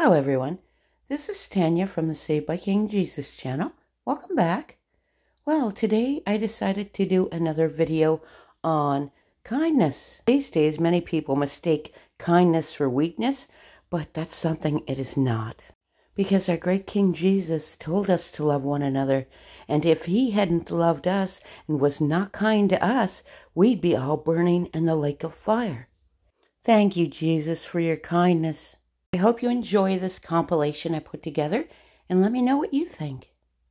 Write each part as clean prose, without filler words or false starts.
Hello everyone, this is Tanya from the Saved by King Jesus channel. Welcome back. Well, today I decided to do another video on kindness. These days many people mistake kindness for weakness, but that's something it is not. Because our great King Jesus told us to love one another, and if he hadn't loved us and was not kind to us, we'd be all burning in the lake of fire. Thank you, Jesus, for your kindness. I hope you enjoy this compilation I put together, and let me know what you think.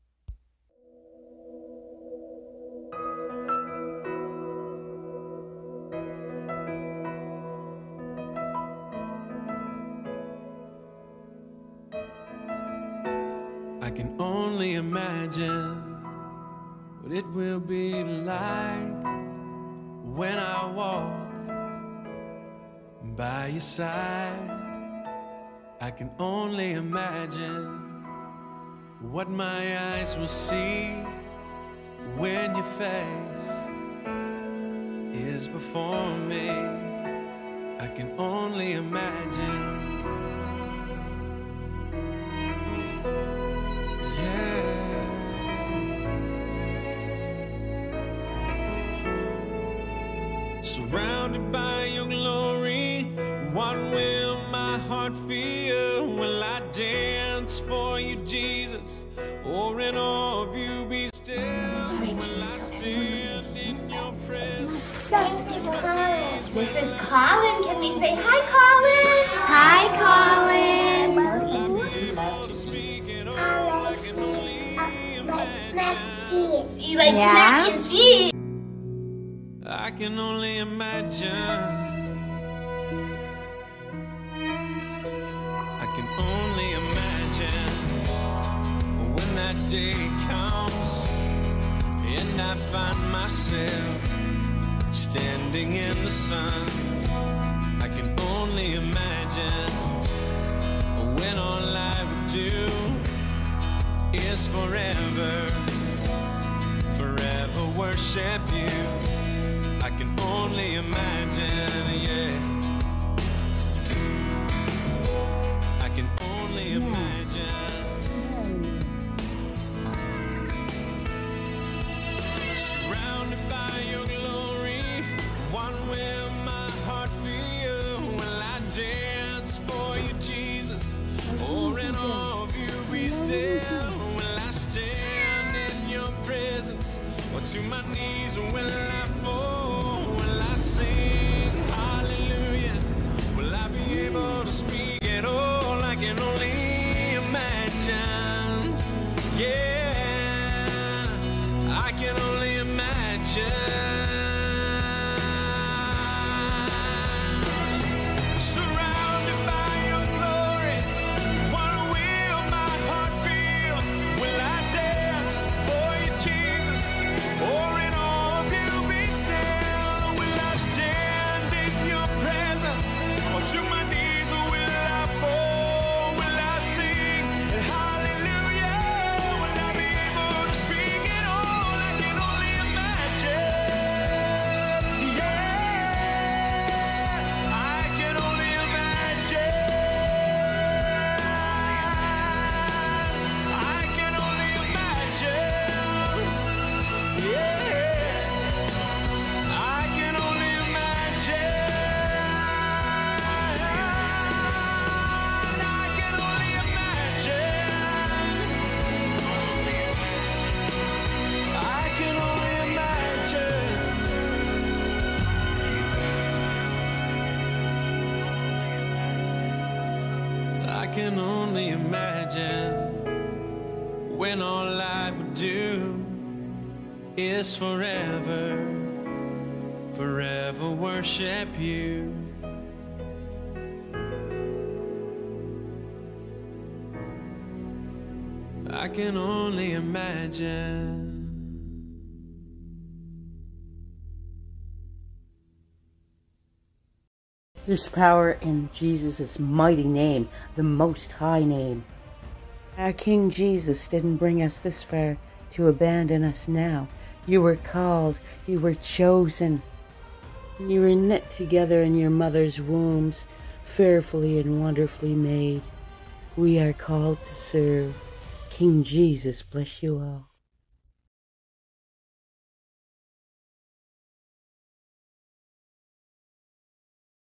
I can only imagine what it will be like when I walk by your side. I can only imagine what my eyes will see when your face is before me. I can only imagine. Surrounded by your glory, what will my heart feel? Will I dance for you, Jesus? Or in awe of you be still? Will I stand in your presence? This is Colin. Can we say hi, Colin? Hi, Colin. You like mac and cheese? I can only imagine. I can only imagine when that day comes and I find myself standing in the sun. I can only imagine when all I would do is forever worship you. I can only imagine, yeah. I can only imagine. Surrounded by your glory, what will my heart feel? Will I dance for you, Jesus? Or in awe of you be still? Will I stand in your presence? Or to my knees will I fall? Will I sing hallelujah? Will I be able to speak at all? I can only imagine. Yeah, I can only imagine. I can only imagine when all I would do is forever worship you. I can only imagine. There's power in Jesus' mighty name, the Most High name. Our King Jesus didn't bring us this far to abandon us now. You were called, you were chosen. You were knit together in your mother's wombs, fearfully and wonderfully made. We are called to serve. King Jesus bless you all.